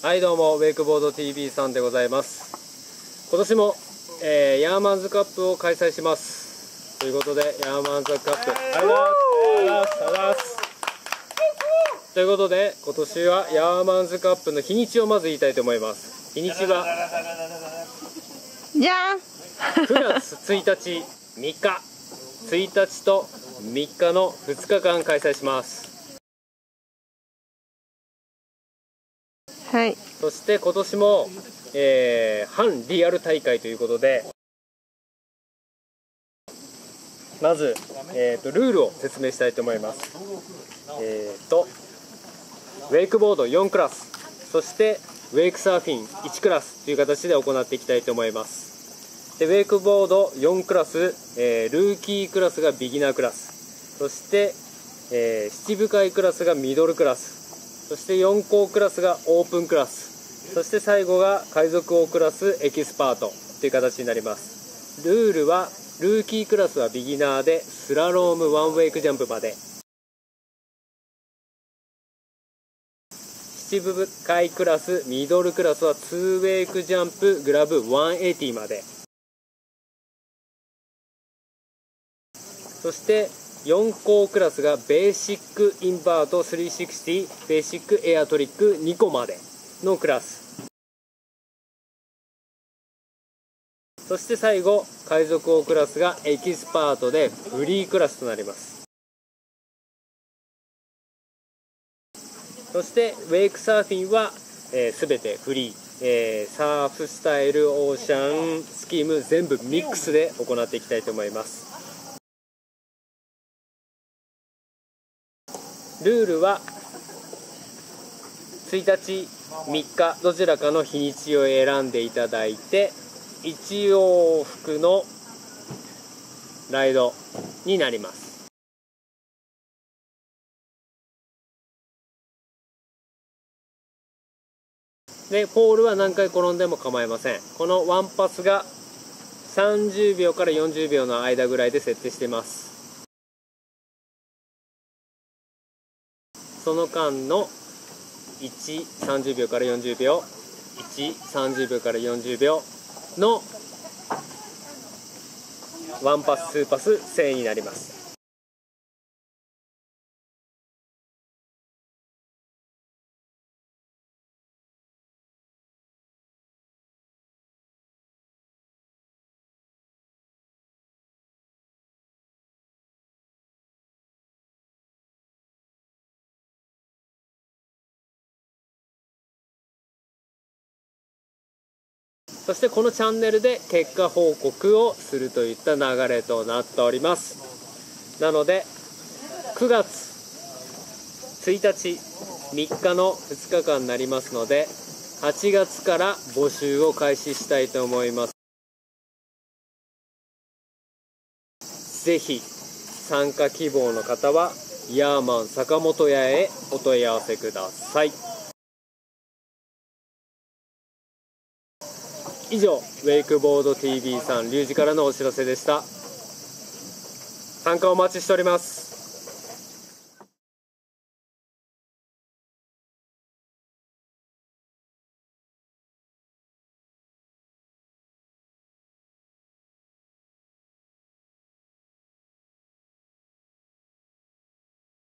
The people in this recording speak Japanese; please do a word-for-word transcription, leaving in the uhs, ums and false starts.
はいどうも、ウェイクボード ティービー さんでございます。今年も、えー、ヤーマンズカップを開催します。ということで、ヤーマンズカップ、ありがとうございます。ありがとうございます。ということで、今年はヤーマンズカップの日にちをまず言いたいと思います。日にちは、 じゃんくがつついたち、みっか。ついたちとみっかのふつかかん開催します。 はい。 そして今年も、えー、反リアル大会ということで、まず、えーと、ルールを説明したいと思います。えーと、ウェイクボードよんクラス、そしてウェイクサーフィンいちクラスという形で行っていきたいと思います。でウェイクボードよんクラス、えー、ルーキークラスがビギナークラス、そして、えー、七部会クラスがミドルクラス、そしてよん校クラスがオープンクラス、そして最後が海賊王クラスエキスパートという形になります。ルールはルーキークラスはビギナーでスラロームワンウェイクジャンプまで、七部会クラスミドルクラスはツーウェイクジャンプグラブひゃくはちじゅうまで、そしてよん校クラスがベーシックインバートさんびゃくろくじゅう、ベーシックエアトリックにこまでのクラス、そして最後海賊王クラスがエキスパートでフリークラスとなります。そしてウェイクサーフィンは、えー、全てフリー、えー、サーフスタイル、オーシャン、スキーム全部ミックスで行っていきたいと思います。ルールはついたちみっかどちらかの日にちを選んでいただいていち往復のライドになります。でポールは何回転んでも構いません。このワンパスがさんじゅうびょうからよんじゅうびょうの間ぐらいで設定しています。その間のいち、さんじゅうびょうからよんじゅうびょう、いち、さんじゅうびょうからよんじゅうびょうのワンパス、ツーパス、せんになります。そしてこのチャンネルで結果報告をするといった流れとなっております。なのでくがつついたちみっかのふつかかんになりますので、はちがつから募集を開始したいと思います。ぜひ参加希望の方はヤーマン坂本屋へお問い合わせください。以上、ウェイクボード ティービー さんリュウジからのお知らせでした。参加お待ちしております。